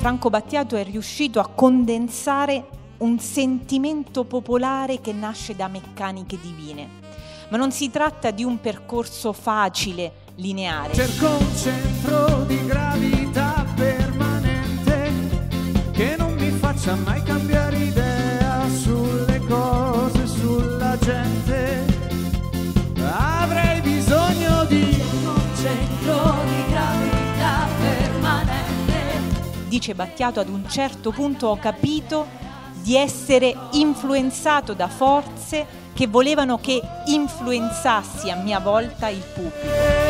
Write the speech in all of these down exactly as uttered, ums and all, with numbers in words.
Franco Battiato è riuscito a condensare un sentimento popolare che nasce da meccaniche divine. Ma non si tratta di un percorso facile, lineare. Cerco un centro di gravità permanente che non mi faccia mai cambiare idea sulle cose, sulla gente. Avrei bisogno di un centro di gravità permanente. Dice Battiato: ad un certo punto ho capito di essere influenzato da forze che volevano che influenzassi a mia volta il pubblico.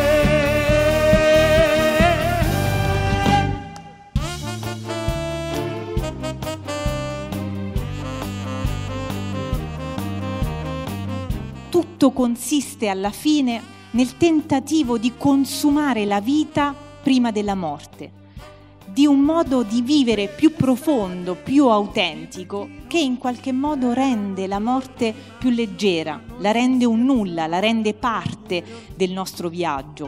Tutto consiste alla fine nel tentativo di consumare la vita prima della morte, di un modo di vivere più profondo, più autentico, che in qualche modo rende la morte più leggera, la rende un nulla, la rende parte del nostro viaggio.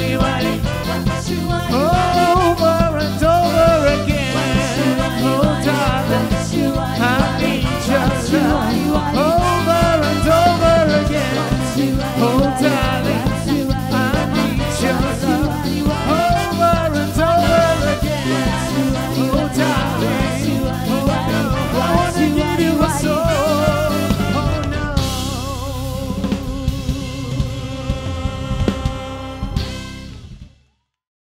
Over and over again.